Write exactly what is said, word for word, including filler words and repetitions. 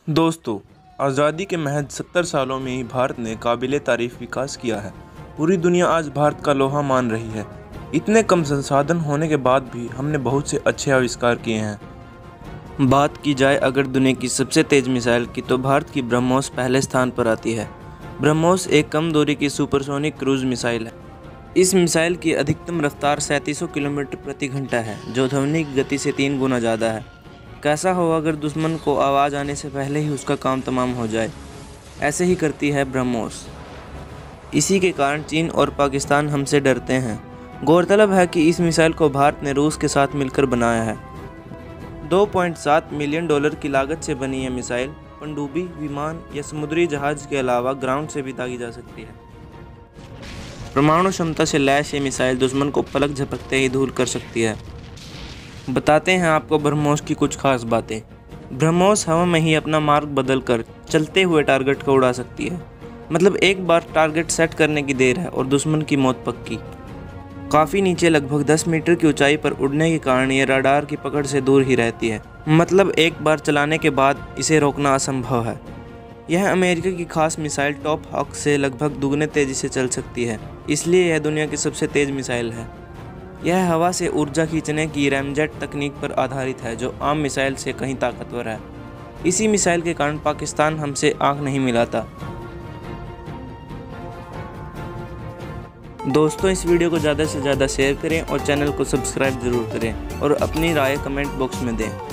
दोस्तों, आज़ादी के महज सत्तर सालों में ही भारत ने काबिले तारीफ विकास किया है। पूरी दुनिया आज भारत का लोहा मान रही है। इतने कम संसाधन होने के बाद भी हमने बहुत से अच्छे आविष्कार किए हैं। बात की जाए अगर दुनिया की सबसे तेज़ मिसाइल की, तो भारत की ब्रह्मोस पहले स्थान पर आती है। ब्रह्मोस एक कम दूरी की सुपरसोनिक क्रूज मिसाइल है। इस मिसाइल की अधिकतम रफ्तार सैंतीस सौ किलोमीटर प्रति घंटा है, जो ध्वनि की गति से तीन गुना ज़्यादा है। कैसा हो अगर दुश्मन को आवाज़ आने से पहले ही उसका काम तमाम हो जाए। ऐसे ही करती है ब्रह्मोस। इसी के कारण चीन और पाकिस्तान हमसे डरते हैं। गौरतलब है कि इस मिसाइल को भारत ने रूस के साथ मिलकर बनाया है। दो पॉइंट सात मिलियन डॉलर की लागत से बनी यह मिसाइल पनडुब्बी, विमान या समुद्री जहाज के अलावा ग्राउंड से भी दागी जा सकती है। परमाणु क्षमता से लैस ये मिसाइल दुश्मन को पलक झपकते ही धूल कर सकती है। बताते हैं आपको ब्रह्मोस की कुछ खास बातें। ब्रह्मोस हवा में ही अपना मार्ग बदलकर चलते हुए टारगेट को उड़ा सकती है। मतलब एक बार टारगेट सेट करने की देर है और दुश्मन की मौत पक्की। काफ़ी नीचे लगभग दस मीटर की ऊंचाई पर उड़ने के कारण ये रडार की पकड़ से दूर ही रहती है। मतलब एक बार चलाने के बाद इसे रोकना असंभव है। यह अमेरिका की खास मिसाइल टॉप हॉक से लगभग दुगने तेज़ी से चल सकती है, इसलिए यह दुनिया की सबसे तेज़ मिसाइल है। यह हवा से ऊर्जा खींचने की रैमजेट तकनीक पर आधारित है, जो आम मिसाइल से कहीं ताकतवर है। इसी मिसाइल के कारण पाकिस्तान हमसे आंख नहीं मिलाता। दोस्तों, इस वीडियो को ज़्यादा से ज़्यादा शेयर करें और चैनल को सब्सक्राइब ज़रूर करें और अपनी राय कमेंट बॉक्स में दें।